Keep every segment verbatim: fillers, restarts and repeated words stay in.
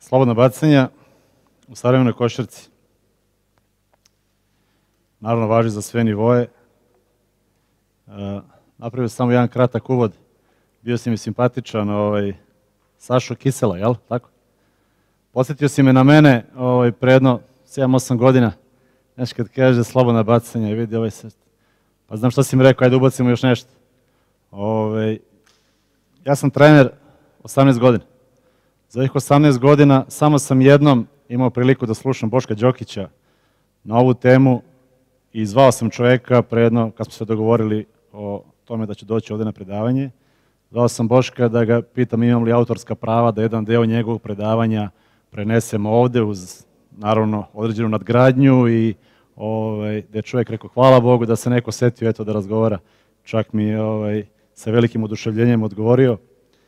slobodna bacanja u savremenoj košarci. Naravno, važi za sve nivoe. Napravio samo jedan kratak uvod. Bio si mi simpatičan, ovaj, Sašo Kisela, jel? Tako? Posjetio si me na mene ovaj, pre jedno sedam osam godina. Znaš, kad kaže slobodna bacanja i vidi ovaj sve. Pa znam šta si mi rekao, ajde ubacimo još nešto. Ovaj, ja sam trener osamnaest godina. Za ovih osamnaest godina samo sam jednom imao priliku da slušam Boška Đokića na ovu temu i zvao sam čoveka predno, kad smo se dogovorili o tome da će doći ovde na predavanje. Zvao sam Boška da ga pitam imam li autorska prava da jedan deo njegovog predavanja prenesemo ovde uz, naravno, određenu nadgradnju i ovaj, da je čovjek rekao hvala Bogu da se neko setio eto da razgovara. Čak mi ovaj, sa velikim oduševljenjem odgovorio.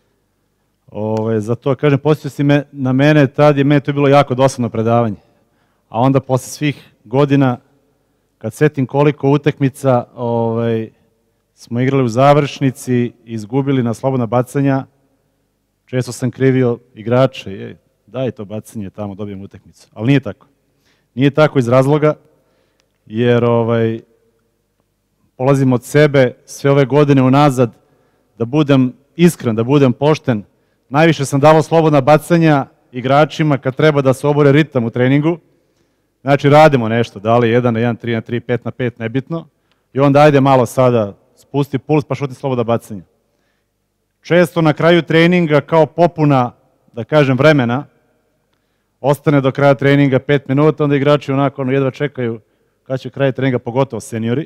Ove, za to, kažem, posjetio si me na mene, tad je meni to bilo jako dosadno predavanje. A onda posle svih godina, kad setim koliko utakmica ovaj, smo igrali u završnici i izgubili na slobodna bacanja, često sam krivio igrače, je, daj to bacanje tamo, dobijem utakmicu. Ali nije tako. Nije tako iz razloga, jer ovaj, polazim od sebe sve ove godine unazad, da budem iskren, da budem pošten. Najviše sam davao slobodna bacanja igračima kad treba da se obore ritam u treningu. Znači radimo nešto, da li jedan na jedan, tri na tri, pet na pet, nebitno. I onda ajde malo sada, spusti puls pa šuti slobodna bacanja. Često na kraju treninga kao popuna, da kažem, vremena, ostane do kraja treninga pet minuta, onda igrači onako ono, jedva čekaju kad će kraj treninga, pogotovo seniori.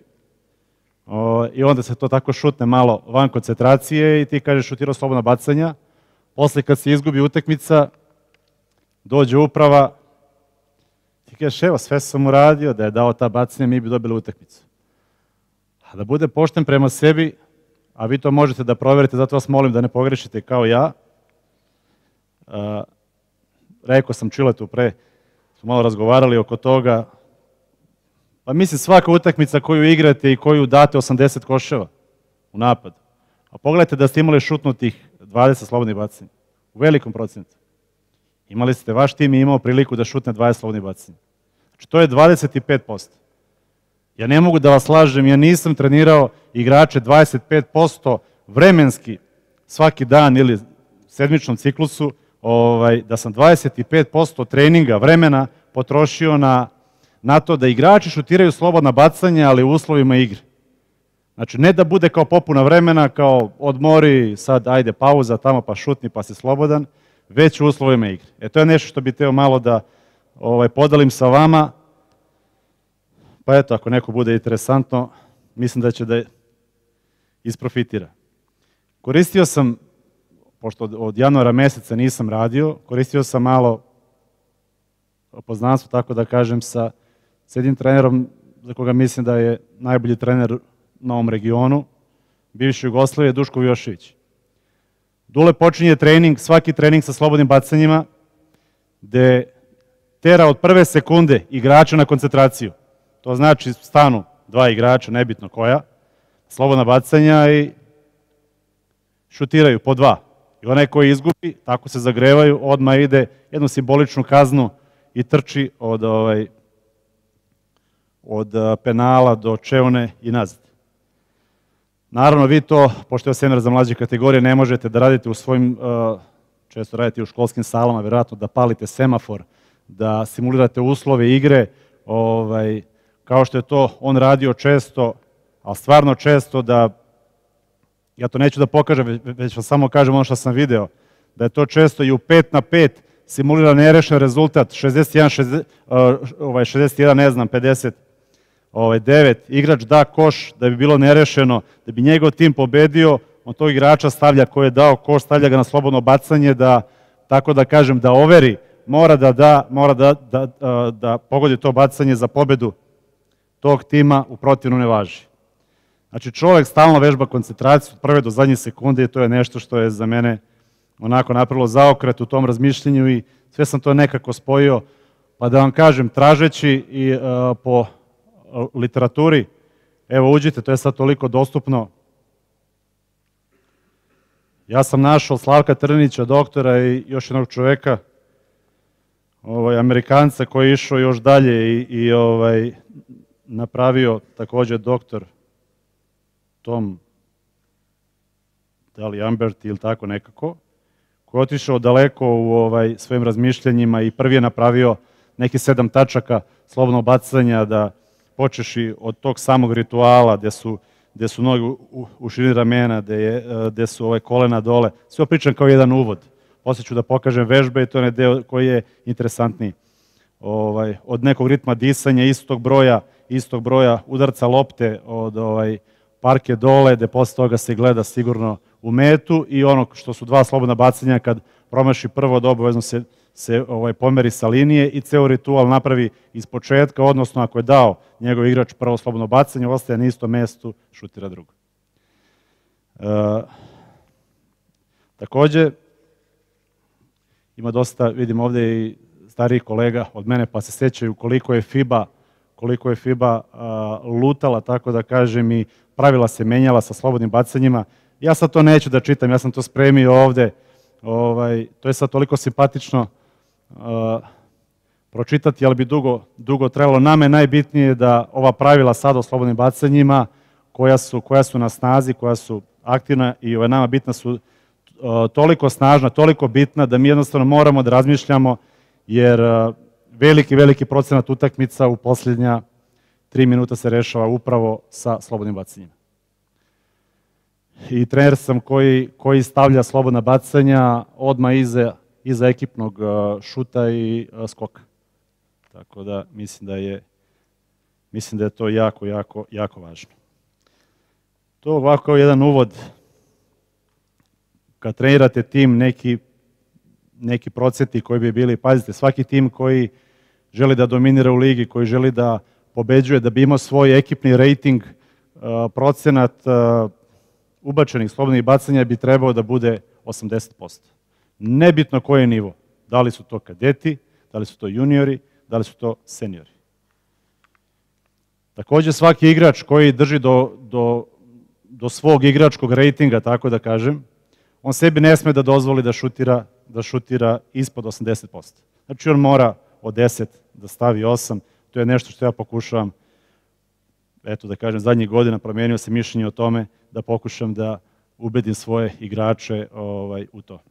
O, I onda se to tako šutne malo van koncentracije i ti kažeš šutirao slobodna bacanja. Posle kad se izgubi utakmica, dođe uprava, ti kažeš evo sve sam uradio, da je dao ta bacanja, mi bi dobili utakmicu. A da bude pošten prema sebi, a vi to možete da proverite, zato vas molim da ne pogrešite kao ja. A, rekao sam Čiletu pre, smo malo razgovarali oko toga, pa mislim svaka utakmica koju igrate i koju date osamdeset koševa u napadu. A pogledajte da ste imali šutnutih dvadeset slobodnih bacanja. U velikom procentu. Imali ste, vaš tim je imao priliku da šutne dvadeset slobodnih bacanja. Znači to je dvadeset pet posto. Ja ne mogu da vas lažem, ja nisam trenirao igrače dvadeset pet posto vremenski svaki dan ili sedmičnom ciklusu, ovaj, da sam dvadeset pet posto treninga vremena potrošio na, na to da igrači šutiraju slobodna bacanja, ali u uslovima igre. Znači, ne da bude kao popuna vremena, kao odmori, sad ajde pauza, tamo pa šutni pa si slobodan, već u uslovima igre. E to je nešto što bih teo malo da ovaj, podelim sa vama. Pa eto, ako neko bude interesantno, mislim da će da isprofitira. Koristio sam, pošto od, od januara meseca nisam radio, koristio sam malo poznanstvo, tako da kažem, sa, sa jednim trenerom za koga mislim da je najbolji trener na ovom regionu, bivši Jugoslavije, Duško Vujošević. Dule počinje trening, svaki trening sa slobodnim bacanjima, gde tera od prve sekunde igrača na koncentraciju. To znači stanu dva igrača, nebitno koja, slobodna bacanja i šutiraju po dva. I onaj koji izgubi, tako se zagrevaju, odmah ide jednu simboličnu kaznu i trči od, ovaj, od penala do čeone i nazad. Naravno, vi to, pošto je seminar za mlađe kategorije, ne možete da radite u svojim, često radite u školskim salama, vjerojatno da palite semafor, da simulirate uslove igre, ovaj, kao što je to on radio često, ali stvarno često da, ja to neću da pokažem, već vam samo kažem ono što sam video, da je to često i u pet na pet simulira nerešen rezultat, šezdeset jedan, šezdeset, ovaj, šezdeset jedan, ne znam, pedeset, Ovaj, devet, igrač da koš da bi bilo nerešeno, da bi njegov tim pobedio, on tog igrača stavlja koji je dao koš, stavlja ga na slobodno bacanje, da, tako da kažem, da overi, mora da da, mora da, da, da, da pogodi to bacanje za pobedu tog tima, u protivnom ne važi. Znači čovjek stalno vežba koncentraciju od prve do zadnje sekunde i to je nešto što je za mene onako napravilo zaokret u tom razmišljenju i sve sam to nekako spojio, pa da vam kažem, tražeći i uh, po literaturi, evo uđite, to je sad toliko dostupno. Ja sam našao Slavka Trnića, doktora i još jednog čoveka ovaj, Amerikanca koji je išao još dalje i, i ovaj, napravio također doktor Tom, da li Ambert ili tako nekako, koji je otišao daleko u ovaj, svojim razmišljanjima i prvi je napravio neki sedam tačaka slobodnog bacanja, da počeš i od tog samog rituala gdje su, gdje su noge u, u širini ramena, gdje, je, gdje su ovaj, kolena dole. Sve pričam kao jedan uvod. Poslije ću da pokažem vežbe i to je deo koji je interesantniji. Ovaj, od nekog ritma disanja, istog broja, istog broja udarca lopte od ovaj, parke dole, gdje posle toga se gleda sigurno u metu i ono što su dva slobodna bacanja, kad promaši prvo da obavezno se, se ovaj, pomeri sa linije i ceo ritual napravi iz početka, odnosno ako je dao njegov igrač prvo slobodno bacanje, ostaje na istom mestu, šutira drugo. E, također, ima dosta, vidim ovdje i starijih kolega od mene, pa se sjećaju koliko je FIBA, koliko je FIBA a, lutala, tako da kažem, i pravila se menjala sa slobodnim bacanjima. Ja sad to neću da čitam, ja sam to spremio ovdje. Ovaj, to je sad toliko simpatično a, pročitati, ali bi dugo, dugo trebalo. Nama je najbitnije da ova pravila sad o slobodnim bacanjima, koja su, koja su na snazi, koja su aktivna i ova nama bitna su toliko snažna, toliko bitna da mi jednostavno moramo da razmišljamo, jer veliki, veliki procenat utakmica u posljednja tri minuta se rešava upravo sa slobodnim bacanjima. I trener sam koji, koji stavlja slobodna bacanja odmah iza, iza ekipnog šuta i skoka. Tako da mislim da je, mislim da je to jako, jako, jako važno. To ovako jedan uvod. Kad trenirate tim, neki, neki procenti koji bi bili, pazite, svaki tim koji želi da dominira u ligi, koji želi da pobeđuje, da bi imao svoj ekipni rating, procenat ubačenih slobodnih bacanja bi trebao da bude osamdeset posto. Nebitno koji je nivo, da li su to kadeti, da li su to juniori, da li su to seniori. Također svaki igrač koji drži do, do, do svog igračkog ratinga, tako da kažem, on sebi ne sme da dozvoli da šutira, da šutira ispod osamdeset posto. Znači on mora od deset da stavi osam, to je nešto što ja pokušavam, eto da kažem, zadnjih godina promijenio se mišljenje o tome da pokušam da ubedim svoje igrače ovaj, u to.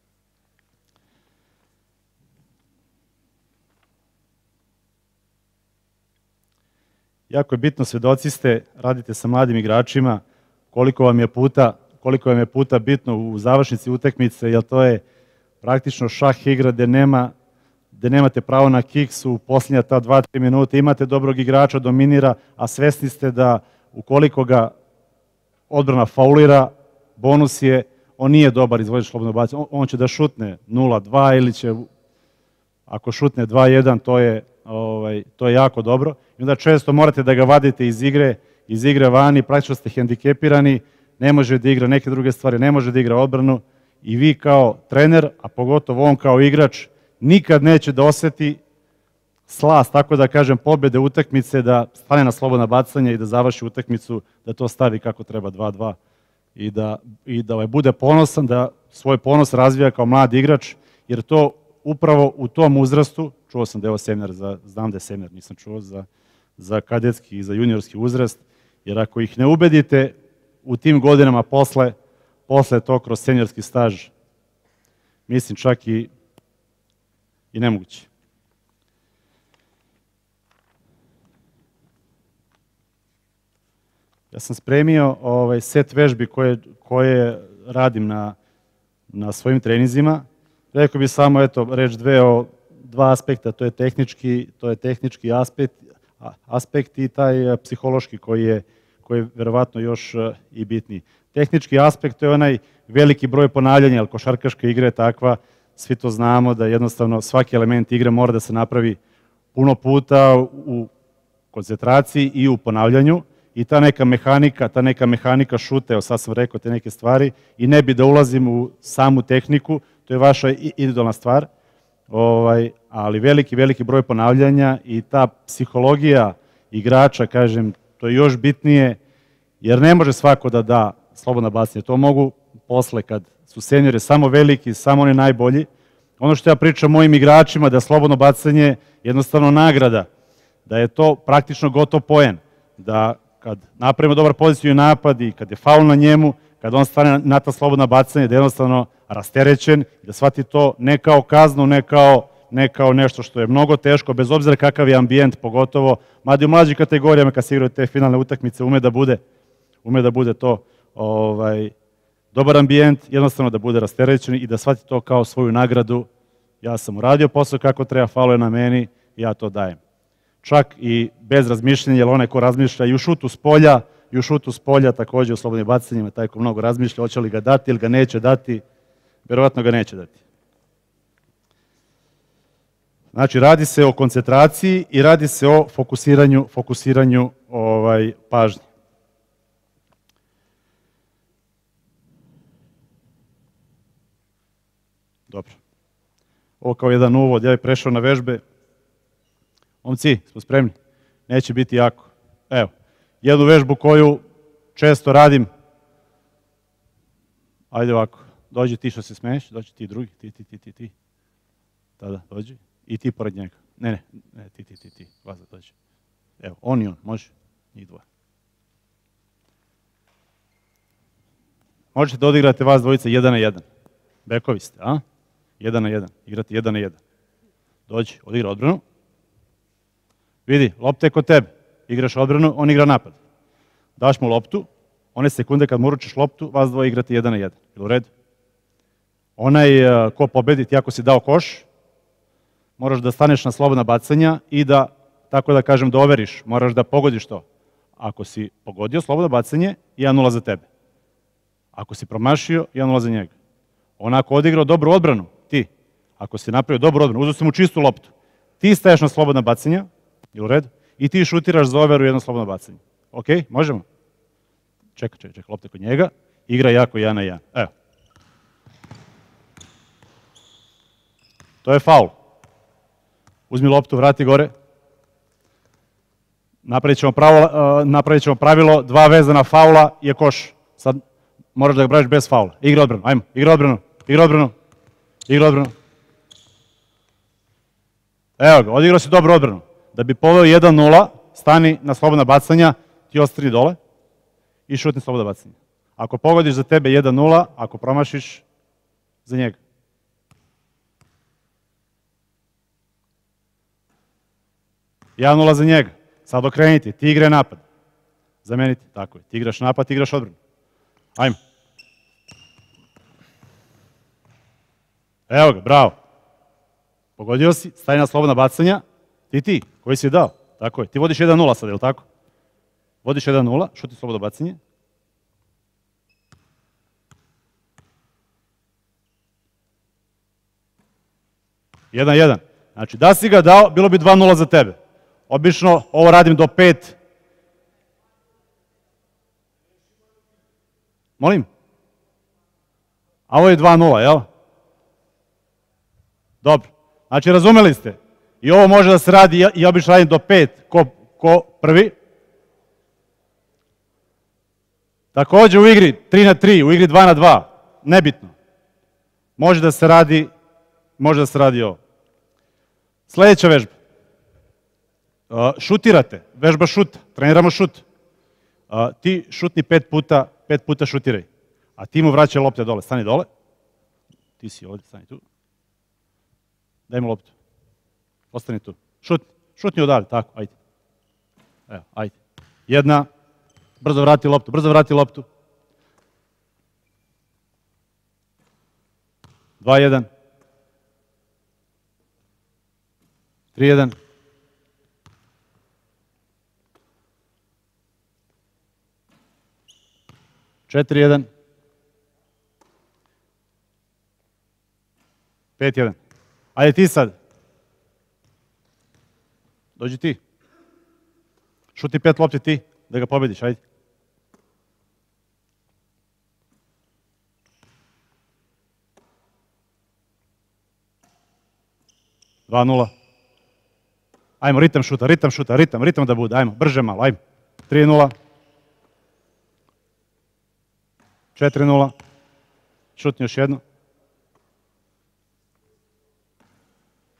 Jako je bitno, svedoci ste, radite sa mladim igračima, koliko vam je puta koliko vam je puta bitno u završnici utakmice, jer to je praktično šah igra gdje, nema, gdje nemate pravo na kiks u posljednja ta dva tri minuta, imate dobrog igrača, dominira, a svesni ste da ukoliko ga odbrana faulira, bonus je, on nije dobar izvođač slobodnog bacanja, on, on će da šutne nula dva ili će, ako šutne dva jedan, to je, ovaj, to je jako dobro. I onda često morate da ga vadite iz igre, iz igre vani, praktično ste hendikepirani, ne može da igra neke druge stvari, ne može da igra odbranu i vi kao trener, a pogotovo on kao igrač, nikad neće da osjeti slast, tako da kažem, pobjede utakmice, da stane na slobodna bacanja i da završi utakmicu, da to stavi kako treba dva dva i da, i da ovaj, bude ponosan, da svoj ponos razvija kao mlad igrač, jer to upravo u tom uzrastu, čuo sam da je ovo seminar, za, znam da je seminar, nisam čuo za, za kadetski i za juniorski uzrast, jer ako ih ne ubedite u tim godinama posle, posle to kroz seniorski staž, mislim čak i, i nemoguće. Ja sam spremio ovaj, set vežbi koje, koje radim na, na svojim treninzima. Rekao bih samo eto, reč dve o dva aspekta, to je tehnički, to je tehnički aspekt, aspekt i taj psihološki koji je koji je verovatno još i bitniji. Tehnički aspekt je onaj veliki broj ponavljanja, jer košarkaška igra je takva, svi to znamo da jednostavno svaki element igre mora da se napravi puno puta u koncentraciji i u ponavljanju i ta neka mehanika, ta neka mehanika šute, evo sad sam rekao te neke stvari i ne bi da ulazim u samu tehniku, to je vaša individualna stvar, ovaj, ali veliki, veliki broj ponavljanja i ta psihologija igrača, kažem, to je još bitnije, jer ne može svako da da slobodna bacanja. To mogu posle kad su seniori samo veliki, samo oni najbolji, ono što ja pričam mojim igračima, da je slobodno bacanje jednostavno nagrada, da je to praktično gotov poen, da kad napravimo dobar poziciju i napad i kad je faul na njemu, kad on stane na ta slobodna bacanja, da je jednostavno rasterećen, da shvati to ne kao kaznu, ne kao, ne kao nešto što je mnogo teško, bez obzira kakav je ambijent, pogotovo, mada i u mlađim kategorijama kad se igraju te finalne utakmice, ume da bude, ume da bude to ovaj, dobar ambijent, jednostavno da bude rasterećen i da shvati to kao svoju nagradu. Ja sam uradio posao kako treba, faul je na meni, ja to dajem. Čak i bez razmišljenja, jer onaj ko razmišlja i u šutu s polja, i u šutu s polja također u slobodnim bacanjima, taj ko mnogo razmišlja, hoće li ga dati ili ga neće dati, vjerovatno ga neće dati. Znači, radi se o koncentraciji i radi se o fokusiranju, fokusiranju ovaj, pažnje. Dobro. Ovo kao jedan uvod, ja bih prešao na vežbe. Momci, smo spremni? Neće biti jako. Evo, jednu vežbu koju često radim. Ajde ovako, dođi ti što se smeješ, dođi ti drugi, ti, ti, ti, ti, ti. Tada, dođi. I ti pored njega. Ne, ne, ne, ti, ti, ti, ti. Vas da dođi. Evo, on i on, može? Njih dvoje. Možete da odigrate vas dvojice jedan na jedan. Bekovi ste, a? Jedan na jedan. Igrate jedan na jedan. Dođi, odigra odbranu. Vidi, lopta je kod tebe. Igraš odbranu, on igra napad. Daš mu loptu, one sekunde kad mu uručiš loptu, vas dvoje igrate jedan na jedan. Jel u redu? Onaj ko pobedi, ti ako si dao koš, moraš da staneš na slobodna bacanja i da, tako da kažem, da overiš. Moraš da pogodiš to. Ako si pogodio slobodno bacanje, jedan nula za tebe. Ako si promašio, jedan nula za njega. Onako odigrao dobru odbranu, ti. Ako si napravio dobru odbranu, uzeo si mu čistu loptu. Ti staješ na slobodna bacanja, jel u redu? I ti šutiraš za overu jedno slobodno bacanje. Ok, možemo? Čekaj, čekaj, čekaj, lopta kod njega. Igra jako jedan na jedan. Evo. To je faul. Uzmi loptu, vrati gore. Napravit ćemo, pravo, uh, napravit ćemo pravilo, dva vezana faula je koš. Sad moraš da ga braviš bez faula. Igra odbranu, ajmo, igra odbranu, igra odbranu, igra odbranu. Evo ga, odigrao si dobro odbranu. Da bi poveo jedan nula, stani na slobodna bacanja, ti ostri dole i šutni slobodna bacanja. Ako pogodiš za tebe jedan nula, ako promašiš, za njega. jedan nula za njega. Sad okreniti, ti igre napad. Zameniti, tako je. Ti igraš napad, ti igraš odbranu. Ajmo. Evo ga, bravo. Pogodio si, staje na slobodna bacanja. Ti ti, koji si dao. Tako je. Ti vodiš jedan nula sad, je li tako? Vodiš jedan nula, šuti slobodno bacanje. jedan jedan. Znači, da si ga dao, bilo bi dva nula za tebe. Obično ovo radim do pet. Molim? A ovo je dva nula, jel? Dobro. Znači, razumeli ste? I ovo može da se radi, i obično radim do pet. Ko, ko prvi? Također u igri tri na tri, u igri dva na dva. Nebitno. Može da se radi, može da se radi ovo. Sljedeća vežba. Šutirate, vežba šuta, treniramo šut. Ti šutni pet puta, pet puta šutiraj. A ti mu vraćaj lopte dole, stani dole. Ti si ovdje, stani tu. Daj mu loptu. Ostani tu. Šutni, šutni odavde, tako, ajde. Evo, ajde. Jedna, brzo vrati loptu, brzo vrati loptu. dva jedan. tri jedan. četiri jedan. pet jedan. Ajde ti sad. Dođi ti. Šuti pet lopti ti, da ga pobediš, ajde. dva nula. Ajmo, ritam šuta, ritam šuta, ritam, ritam da bude, ajmo, brže malo, ajmo. tri nula. četiri nula. Šutni još jednu.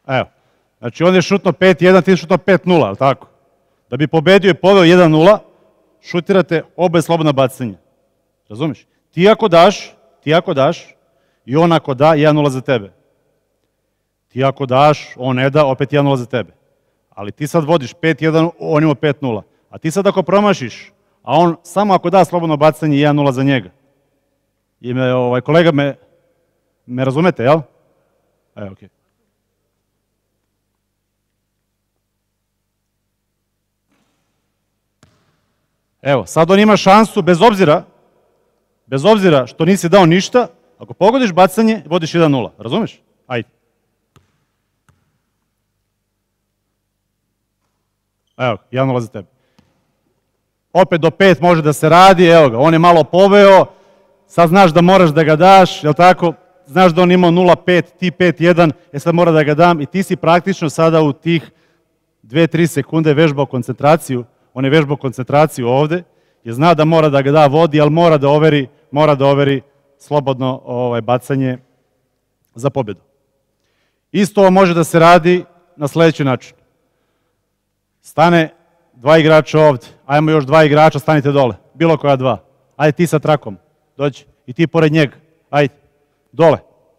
Evo. Znači, on je šutno pet jedan, ti je šutno pet nula, ali tako? Da bi pobedio i poveo jedan nula, šutirate obe slobodna bacanja. Razumiš? Ti ako daš, ti ako daš, i on ako da, jedan nula za tebe. Ti ako daš, on ne da, opet jedan nula za tebe. Ali ti sad vodiš pet jedan, on ima pet nula. A ti sad ako promašiš, a on samo ako da slobodno bacanje, jedan nula za njega. I me, ovaj, kolega, me, me razumete, jel? Evo, okej. Okay. Evo, sad on ima šansu, bez obzira, bez obzira što nisi dao ništa, ako pogodiš bacanje, vodiš jedan nula. Razumeš? Ajde. Evo, jedan nula za tebe. Opet do pet može da se radi, evo ga, on je malo poveo, sad znaš da moraš da ga daš, jel tako? Znaš da on imao nula pet, ti pet jedan, e sad mora da ga dam i ti si praktično sada u tih dve tri sekunde vežbao koncentraciju, on je vežbao koncentraciju ovde, jer zna da mora da ga da vodi, ali mora da overi, mora da overi slobodno ovaj, bacanje za pobjedu. Isto ovo može da se radi na sljedeći način. Stane dva igrača ovde, ajmo još dva igrača, stanite dole, bilo koja dva. Ajde ti sa trakom, dođi, i ti pored njega, ajde, dole.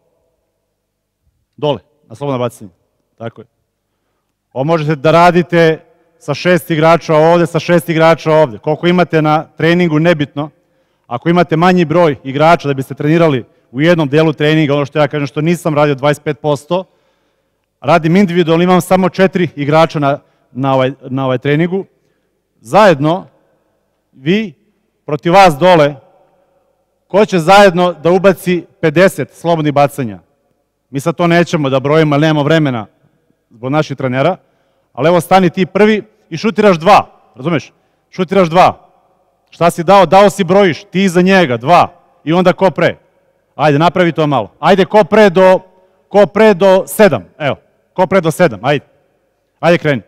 Dole, na slobodno bacanje, tako je. Ovo možete da radite sa šest igrača ovde, sa šest igrača ovde. Koliko imate na treningu, nebitno. Ako imate manji broj igrača da biste trenirali u jednom delu treninga, ono što ja kažem što nisam radio dvadeset pet posto, radim individualno, imam samo četiri igrača na, na, ovaj, na ovaj treningu. Zajedno, vi, protiv vas dole, ko će zajedno da ubaci pedeset slobodnih bacanja? Mi sad to nećemo da brojimo, ali nemamo vremena zbog naših trenera. Ali evo stani ti prvi i šutiraš dva, razumeš? Šutiraš dva. Šta si dao? Dao si brojiš, ti iza njega, dva. I onda ko pre? Ajde, napravi to malo. Ajde, ko pre do, ko pre do sedam, evo. Ko pre do sedam, ajde. Ajde, kreni.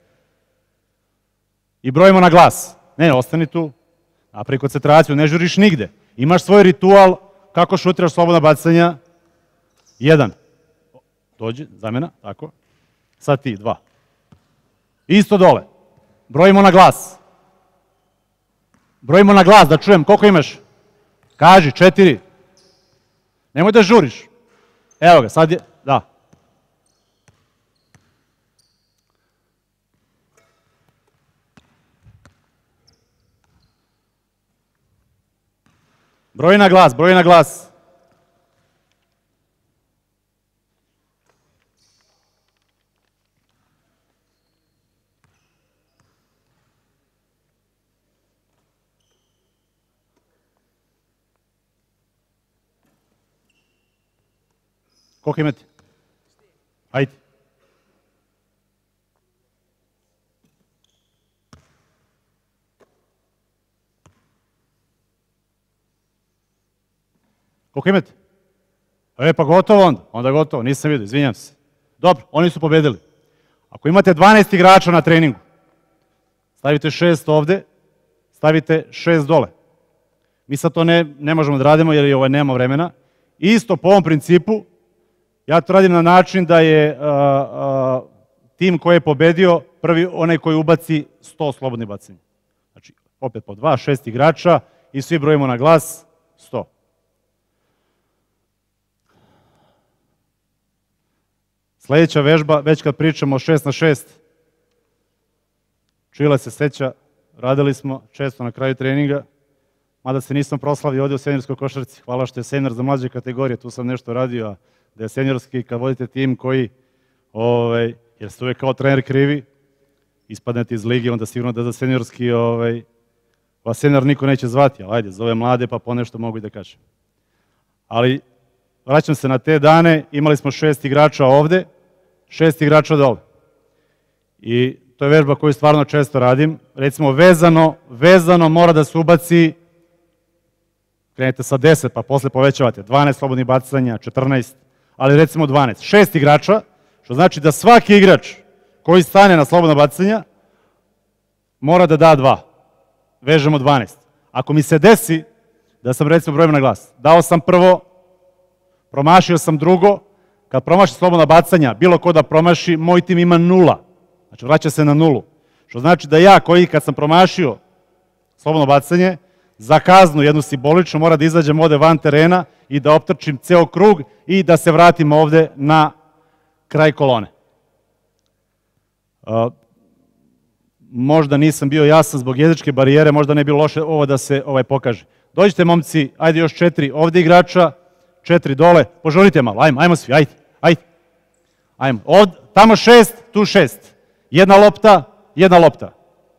I brojimo na glas. Ne, ostani tu. Napravi koncentraciju, ne žuriš nigde. Imaš svoj ritual kako šutiraš slobodna bacanja. Jedan. Dođi, zamena, tako. Sad ti, dva. Isto dole. Brojimo na glas. Brojimo na glas, da čujem. Koliko imaš? Kaži, četiri. Nemoj da žuriš. Evo ga, sad je, da. Broj na glas, broj na glas. Koliko imate? Ajde. Koliko imate? E, pa gotovo onda. Onda gotovo, nisam vidio, izvinjam se. Dobro, oni su pobedili. Ako imate dvanaest igrača na treningu, stavite šest ovde, stavite šest dole. Mi sad to ne, ne možemo da radimo jer je ovo nema vremena. Isto po ovom principu, ja to radim na način da je uh, uh, tim koji je pobedio prvi onaj koji ubaci sto slobodnih bacanja. Znači, opet po dva, šest igrača i svi brojimo na glas sto. Sljedeća vežba, već kad pričamo o šest na šest, Čile se seća, radili smo često na kraju treninga, mada se nisam proslavio ovdje u seniorskoj košarci. Hvala što je senior za mlađe kategorije, tu sam nešto radio, a da je seniorski kad vodite tim koji, ovaj, jer ste uvijek kao trener krivi, ispadnete iz ligi, onda sigurno da za seniorski, ovaj, pa senior niko neće zvati, ali ajde, zove mlade pa ponešto mogu i da kažem. Ali vraćam se na te dane, imali smo šest igrača ovde, šest igrača dole. I to je vežba koju stvarno često radim. Recimo vezano, vezano mora da se ubaci, krenete sa deset pa posle povećavate, dvanaest slobodnih bacanja, četrnaest, ali recimo dvanaest. Šest igrača, što znači da svaki igrač koji stane na slobodna bacanja mora da da dva. Vežemo dvanaest. Ako mi se desi da sam recimo brojimo na glas, dao sam prvo, promašio sam drugo, kad promaši slobodna bacanja, bilo ko da promaši, moj tim ima nula. Znači, vraća se na nulu. Što znači da ja, koji kad sam promašio slobodno bacanje, za kaznu jednu simboličnu, mora da izađem ovde van terena i da optrčim ceo krug i da se vratim ovde na kraj kolone. Uh, možda nisam bio jasan zbog jezičke barijere, možda ne bi bilo loše ovo da se ovaj pokaže. Dođite, momci, ajde još četiri ovde igrača, četiri dole, požurite malo, ajmo, ajmo svi, ajde, ajde. Ajmo, ovde, tamo šest, tu šest. Jedna lopta, jedna lopta.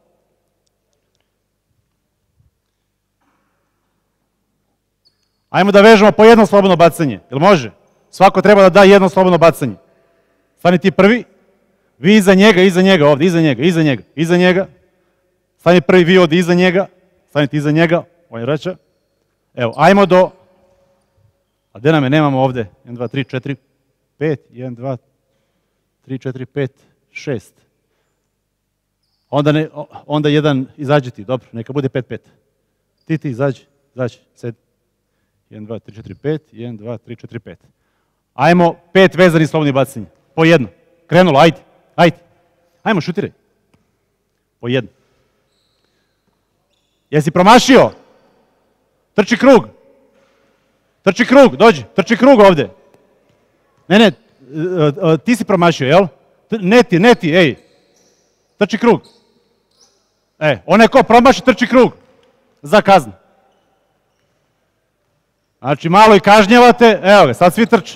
Ajmo da vežemo po jedno slobodno bacanje, jel može? Svako treba da da jedno slobodno bacanje. Stani ti prvi, vi iza njega, iza njega, ovde, iza njega, iza njega, iza njega. Stani prvi, vi ovde iza njega, stanite iza njega, on je vraća. Evo, ajmo do, a gde nam je, nemamo ovde, jedan, dva, tri, četiri, pet, jedan, dva, tri, četiri, pet, šest. Onda, ne, onda jedan, izađi ti, dobro, neka bude pet, pet. Ti, ti, izađi, izađi, sedi. jedan, dva, tri, četiri, pet, jedan, dva, tri, četiri, pet. Ajmo pet vezanih slobodnih bacanja. Po jedno. Krenulo, ajde, ajde. Ajmo, šutiraj. Po jedno. Jesi promašio? Trči krug. Trči krug, dođi, trči krug ovde. Ne, ne, ti si promašio, jel? Ne ti, ne ti, ej. Trči krug. E, onaj ko promaši, trči krug. Za kaznu. Znači, malo i kažnjavate, evo ga, sad svi trče.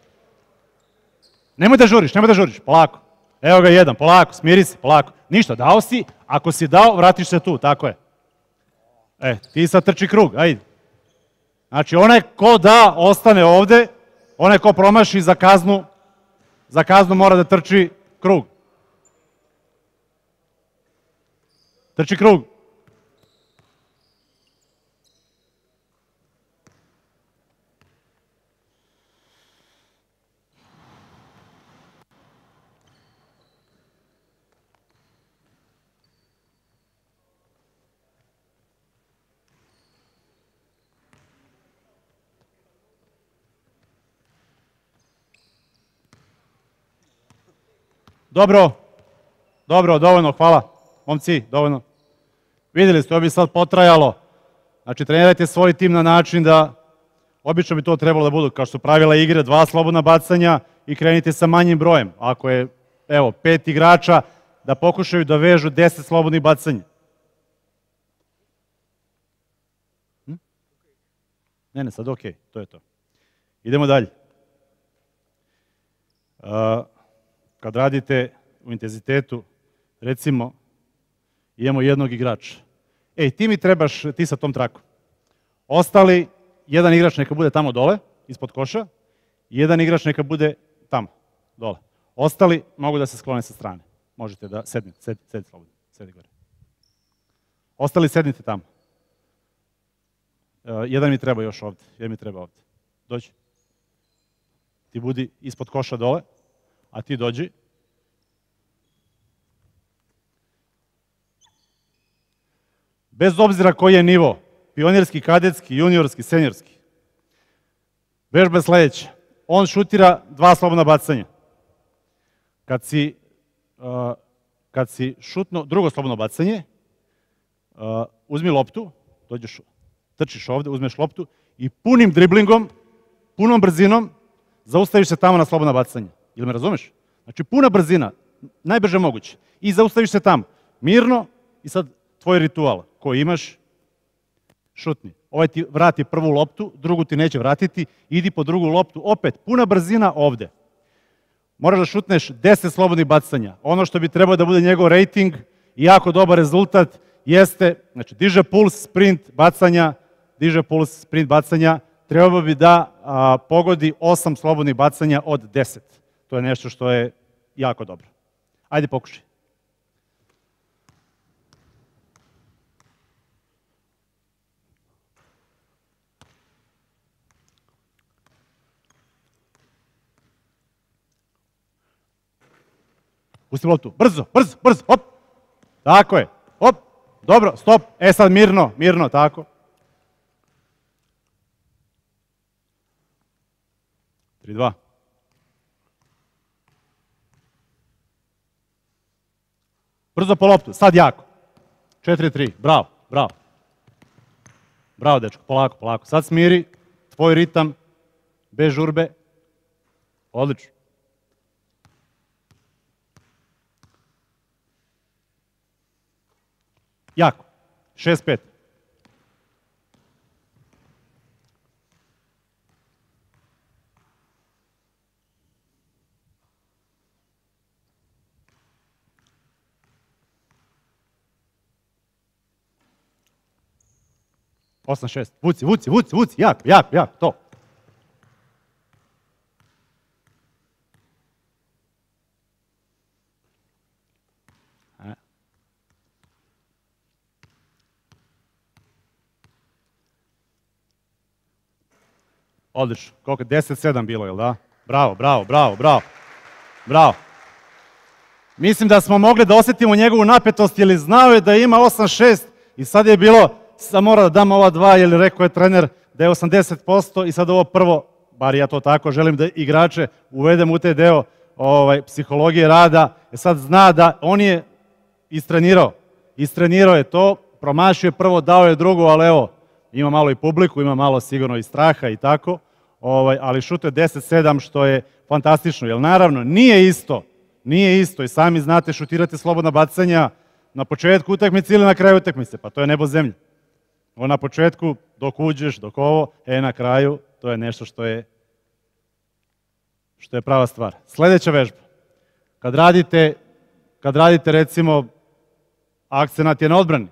Nemoj da žuriš, nemoj da žuriš, polako. Evo ga jedan, polako, smiri se, polako. Ništa, dao si, ako si dao, vratiš se tu, tako je. E, ti sad trči krug, ajde. Znači, onaj ko da, ostane ovde, onaj ko promaši za kaznu, za kaznu mora da trči krug. Trči krug. Dobro, dobro, dovoljno, hvala. Momci, dovoljno. Vidjeli ste, ovo bi sad potrajalo. Znači, trenirajte svoj tim na način da, obično bi to trebalo da budu, kao što su pravila igre, dva slobodna bacanja i krenite sa manjim brojem. Ako je, evo, pet igrača, da pokušaju da vežu deset slobodnih bacanja. Hm? Ne, ne, sad okej, to je to. Idemo dalje. Uh, Kad radite u intenzitetu, recimo, imamo jednog igrača. Ej, ti mi trebaš, ti sa tom trakom. Ostali, jedan igrač neka bude tamo dole, ispod koša, i jedan igrač neka bude tamo, dole. Ostali mogu da se sklone sa strane. Možete da sednete, sedite, sedite slobodno, sedi gore. Ostali sednite tamo. Uh, jedan mi treba još ovde, jedan mi treba ovde. Dođi. Ti budi ispod koša dole. A ti dođi. Bez obzira koji je nivo, pionirski, kadetski, juniorski, seniorski. Vežba je sledeća. On šutira dva slobodna bacanja. Kad si, uh, kad si šutno drugo slobodno bacanje, uh, uzmi loptu, dođeš, trčiš ovde, uzmeš loptu i punim driblingom, punom brzinom, zaustaviš se tamo na slobodna bacanja. Ili me razumeš? Znači, puna brzina, najbrže moguće. I zaustaviš se tamo. Mirno i sad tvoj ritual koji imaš, šutni. Ovaj ti vrati prvu loptu, drugu ti neće vratiti, idi po drugu loptu, opet, puna brzina ovde. Moraš da šutneš deset slobodnih bacanja. Ono što bi trebao da bude njegov rating i jako dobar rezultat jeste, znači, diže puls, sprint, bacanja, diže puls, sprint, bacanja, trebao bi da a, pogodi osam slobodnih bacanja od deset. To je nešto što je jako dobro. Ajde, pokušaj. Pusti loptu. Brzo, brzo, brzo. Hop. Tako je. Hop. Dobro, stop. E sad mirno, mirno, tako. tri dva. Brzo po loptu, sad jako. četiri tri, bravo, bravo. Bravo, dečko, polako, polako. Sad smiri, tvoj ritam, bez žurbe. Odlično. Jako. šest pet. osam šest. Vuci, vuci, vuci, vuci. Jak, jak, jak. To. E. Odlično. Koliko? deset sedam bilo, jel da? Bravo, bravo, bravo, bravo. Bravo. Mislim da smo mogli da osjetimo njegovu napetost, jer znao je da ima osam šest i sad je bilo, sad mora da dam ova dva, jer rekao je trener da je osamdeset posto i sad ovo prvo, bar ja to tako želim da igrače uvedem u taj deo ovaj, psihologije rada, jer sad zna da on je istrenirao, istrenirao je to, promašio je prvo, dao je drugo, ali evo, ima malo i publiku, ima malo sigurno i straha i tako, ovaj, ali šutuje deset sedam što je fantastično, jer naravno nije isto, nije isto i sami znate šutirate slobodna bacanja na početku utakmice ili na kraju utakmice, pa to je nebo zemlja. Ovo na početku, dok uđeš, dok ovo, e na kraju, to je nešto što je, što je prava stvar. Sljedeća vežba. Kad radite, kad radite recimo, akcenat je na odbrani.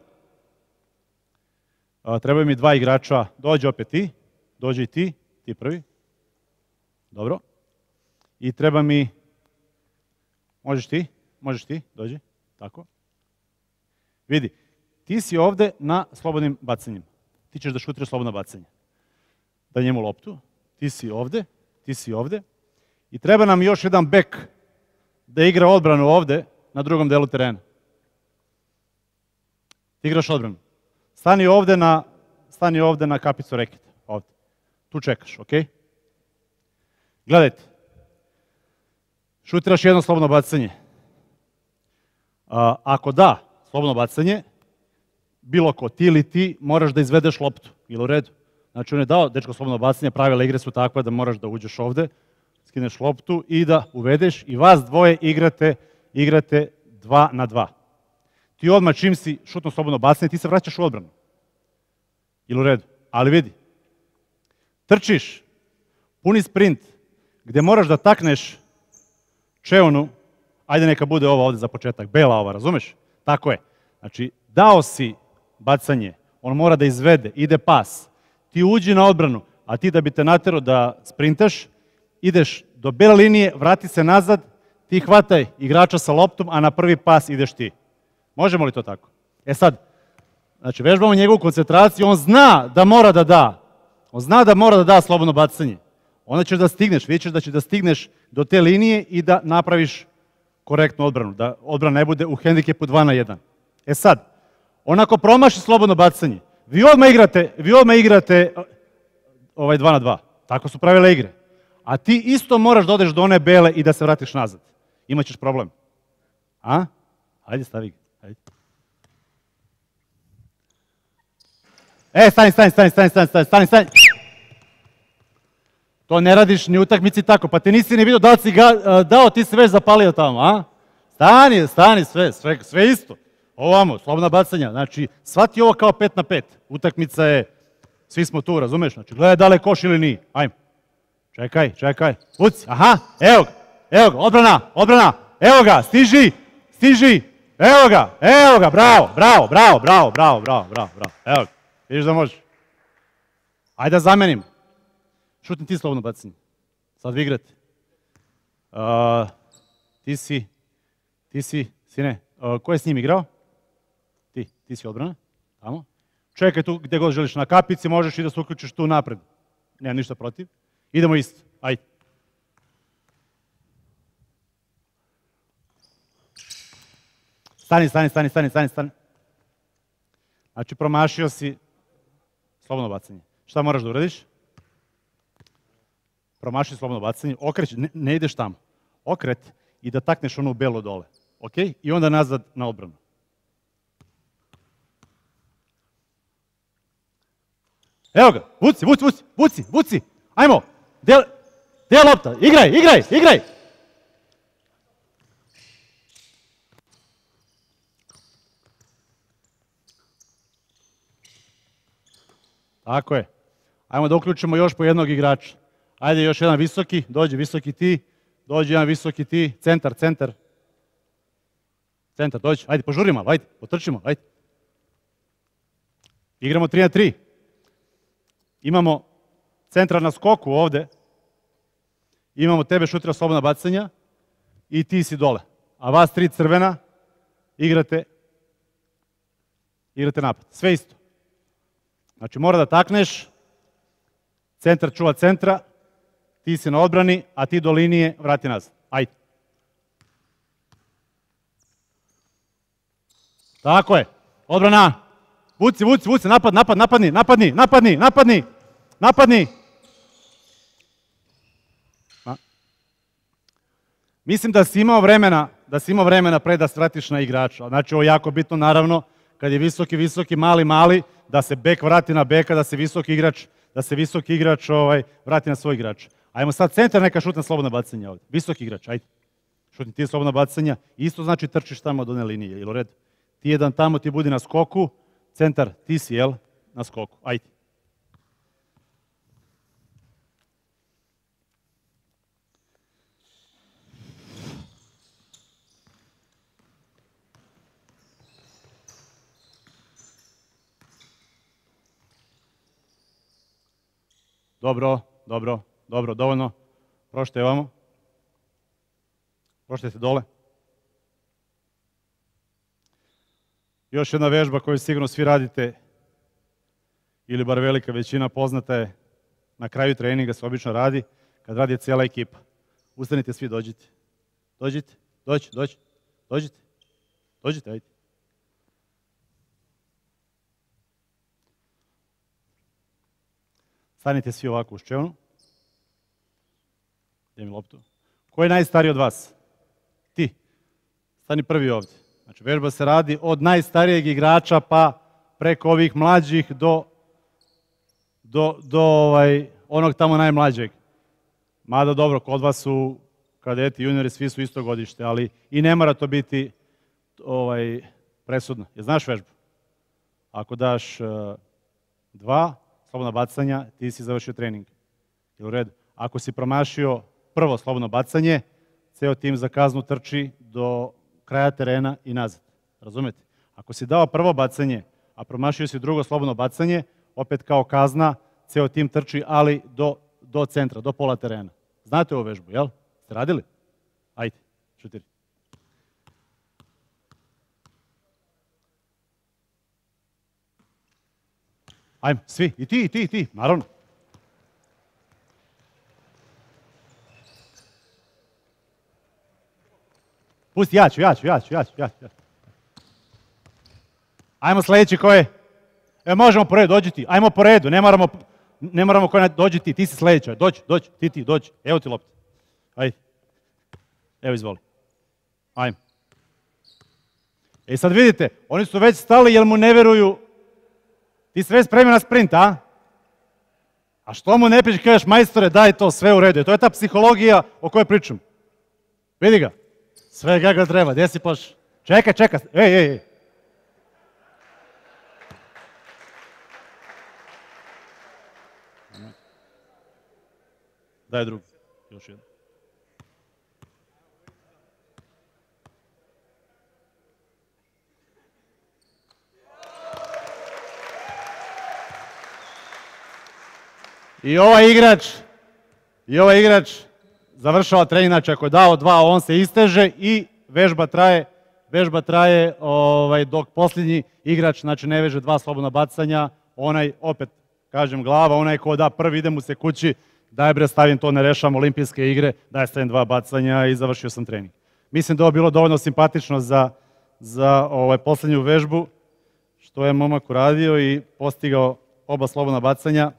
Trebaju mi dva igrača, dođi opet ti, dođi i ti, ti prvi. Dobro. I treba mi, možeš ti, možeš ti, dođi, tako. Vidi, ti si ovde na slobodnim bacanjima. Ti ćeš da šutiraš slobodno bacanje. Da njemu loptu, ti si ovde, ti si ovde. I treba nam još jedan bek da igra odbranu ovde na drugom delu terena. Ti igraš odbranu. Stani ovde na, stani ovde na kapicu reketa. Ovde. Tu čekaš, ok? Gledajte. Šutiraš jedno slobodno bacanje. A, ako da, slobodno bacanje, bilo ko, ti ili ti, moraš da izvedeš loptu. Ili u redu? Znači, on je dao dečko slobodno bacanje, pravila igre su takva da moraš da uđeš ovde, skineš loptu i da uvedeš i vas dvoje igrate, igrate dva na dva. Ti odmah čim si šutno slobodno bacanje, ti se vraćaš u odbranu. Ili u redu? Ali vidi, trčiš, puni sprint, gde moraš da takneš čeonu, ajde neka bude ova ovde za početak, bela ova, razumeš? Tako je. Znači, dao si bacanje, on mora da izvede, ide pas, ti uđi na odbranu, a ti da bi te naterao da sprintaš, ideš do bele linije, vrati se nazad, ti hvataj igrača sa loptom, a na prvi pas ideš ti. Možemo li to tako? E sad, znači, vežbamo njegovu koncentraciju, on zna da mora da da, on zna da mora da da slobodno bacanje. Onda ćeš da stigneš, vidjet ćeš da ćeš da stigneš do te linije i da napraviš korektnu odbranu, da odbrana ne bude u hendikepu dva na jedan. E sad, onako promaši slobodno bacanje, vi odmah igrate, vi odmah igrate ovaj dva na dva. Tako su pravila igre. A ti isto moraš da odeš do one bele i da se vratiš nazad. Imaćeš problem. A? Hajde, stavi ga. Hajde. E, stani, stani, stani, stani, stani, stani, stani, stani. To ne radiš ni utakmici tako, pa ti nisi ni vidio da li si ga dao, ti si već zapalio tamo, a? Stani, stani, sve, sve, sve isto. Ovamo, slobodna bacanja, znači, shvati ovo kao pet na pet. Utakmica je, svi smo tu, razumeš? Znači, gledaj da li je koš ili nije. Ajmo. Čekaj, čekaj. Uci, aha, evo ga, evo ga, odbrana, odbrana, evo ga, stiži, stiži, evo ga, evo ga, bravo, bravo, bravo, bravo, bravo, bravo, bravo, bravo, evo ga, vidiš da možeš. Ajde da zamenim. Šutni ti slobodno bacanje. Sad vi igrate. Uh, ti si, ti si, sine, uh, ko je s njim igrao? Ti, ti si odbrana, tamo. Čekaj tu gde god želiš, na kapici možeš i da se uključiš tu napred. Nemam ništa protiv. Idemo isto, ajde. Stani, stani, stani, stani, stani, stani. Znači, promašio si slobodno bacanje. Šta moraš da uradiš? Promaši slobodno bacanje, okreći, ne, ne ideš tamo. Okret i da takneš onu belu dole. Ok? I onda nazad na odbranu. Evo ga, vuci, vuci, vuci, vuci, vuci. Ajmo, gdje je lopta? Igraj, igraj, igraj. Tako je. Ajmo da uključimo još po jednog igrača. Ajde još jedan visoki, dođi visoki ti, dođi jedan visoki ti, centar, centar. Centar, dođi, ajde požuri malo, ajde, potrčimo, ajde. Igramo tri na tri. Imamo centra na skoku ovde, imamo tebe šutira slobodna bacanja i ti si dole. A vas tri crvena igrate, igrate napad. Sve isto. Znači mora da takneš, centar čuva centra, ti si na odbrani, a ti do linije vrati nazad. Ajde. Tako je. Odbrana. Vuci, vuci, vuci, napad, napad, napadni, napadni, napadni, napadni, napadni. A? Mislim da si imao vremena, da si imao vremena pre da se vratiš na igrača. Znači ovo je jako bitno, naravno, kad je visoki, visoki, mali, mali, da se bek vrati na beka, da se visoki igrač, da se visoki igrač ovaj, vrati na svoj igrač. Ajmo sad centar neka šutna slobodna bacanja ovdje. Visoki igrač, ajde. Šutni ti slobodna bacanja. Isto znači trčiš tamo od one linije, jel u redu? Ti jedan tamo, ti budi na skoku, centar, ti si, jel, na skoku. Ajde. Dobro, dobro, dobro, dovoljno. Proštajte ovamo. Proštajte dole. Još jedna vežba koju sigurno svi radite, ili bar velika većina poznata je, na kraju treninga se obično radi, kad radi cijela ekipa. Ustanite svi, dođite. Dođite, dođi, dođi, dođite. Dođite, ajde. Stanite svi ovako uz čevnu. Gdje mi loptu? Ko je najstariji od vas? Ti. Stani prvi ovdje. Znači, vežba se radi od najstarijeg igrača pa preko ovih mlađih do, do, do ovaj, onog tamo najmlađeg. Mada dobro, kod vas su kadeti, juniori, svi su isto godište, ali i ne mora to biti ovaj, presudno. Je znaš vežbu? Ako daš uh, dva slobodna bacanja, ti si završio trening. Je u redu? Ako si promašio prvo slobodno bacanje, ceo tim za kaznu trči do kraja terena i nazad. Razumete? Ako si dao prvo bacanje, a promašio si drugo slobodno bacanje, opet kao kazna, ceo tim trči, ali do, do centra, do pola terena. Znate ovu vežbu, jel? Ste radili? Ajde, šutiri. Ajmo, svi, i ti, i ti, i ti, naravno. Pusti, ja ću, ja ću, ja ću, ja ću, ja ću. Ajmo sljedeći ko je. E, možemo po redu, dođi ti, ajmo po redu, ne moramo, ne moramo ko je, dođi ti, ti si sljedeća, dođi, dođi, ti, ti, dođi, evo ti lopta. Ajde. Evo, izvoli. Ajmo. E sad vidite, oni su već stali jer mu ne veruju. Ti si već spreman na sprint, a? A što mu ne priđi, kažeš, majstore, daj to, sve u redu. To je ta psihologija o kojoj pričam. Vidi ga. Sve ga treba, gdje si poš? Čekaj, čekaj, ej, ej, ej. Daj drugu, još jedan. I ovaj igrač, i ovaj igrač završava trening, znači ako je dao dva, on se isteže i vežba traje, vežba traje ovaj, dok posljednji igrač znači, ne veže dva slobodna bacanja, onaj, opet kažem glava, onaj ko da prvi, ide mu se kući, daj bre stavim to, ne rešavam olimpijske igre, daj stavim dva bacanja i završio sam trening. Mislim da je ovo bilo dovoljno simpatično za, za ovaj, posljednju vežbu, što je momak uradio i postigao oba slobodna bacanja.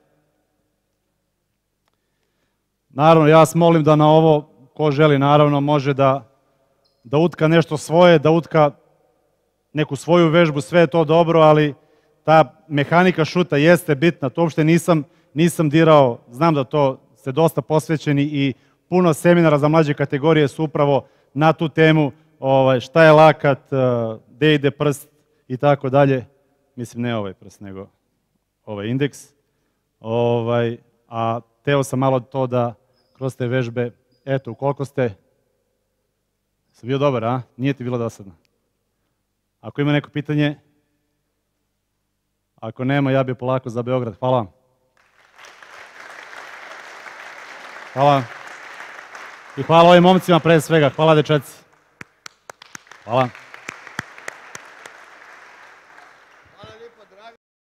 Naravno, ja vas molim da na ovo, ko želi, naravno, može da da utka nešto svoje, da utka neku svoju vežbu, sve je to dobro, ali ta mehanika šuta jeste bitna, to uopšte nisam, nisam dirao, znam da to ste dosta posvećeni i puno seminara za mlađe kategorije su upravo na tu temu, ovaj, šta je lakat, gde ide prst i tako dalje. Mislim, ne ovaj prst, nego ovaj indeks. Ovaj, a teo sam malo to da kroz te vežbe, eto, ukoliko ste, sam bio dobar, a? Nije ti bilo dosadno? Ako ima neko pitanje, ako nema, ja bih polako za Beograd. Hvala vam. Hvala. I hvala ovim momcima pre svega. Hvala dečaci. Hvala.